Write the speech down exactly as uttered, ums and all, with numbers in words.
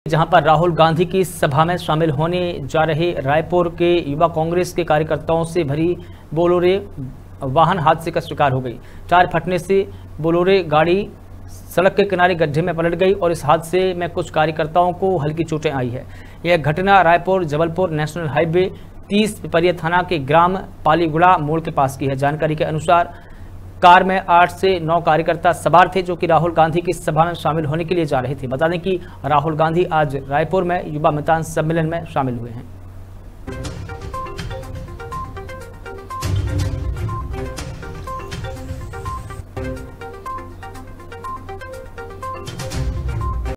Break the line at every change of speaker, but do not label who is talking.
जहां पर राहुल गांधी की सभा में शामिल होने जा रहे रायपुर के युवा कांग्रेस के कार्यकर्ताओं से भरी बोलोरे वाहन हादसे का शिकार हो गई। टायर फटने से बोलोरे गाड़ी सड़क के किनारे गड्ढे में पलट गई और इस हादसे में कुछ कार्यकर्ताओं को हल्की चोटें आई है। यह घटना रायपुर जबलपुर नेशनल हाईवे तीस पिपरिया थाना के ग्राम पालीगुड़ा मोड़ के पास की है। जानकारी के अनुसार कार में आठ से नौ कार्यकर्ता सवार थे जो कि राहुल गांधी की सभा में शामिल होने के लिए जा रहे थे। बता दें कि राहुल गांधी आज रायपुर में युवा मितान सम्मेलन में शामिल हुए हैं।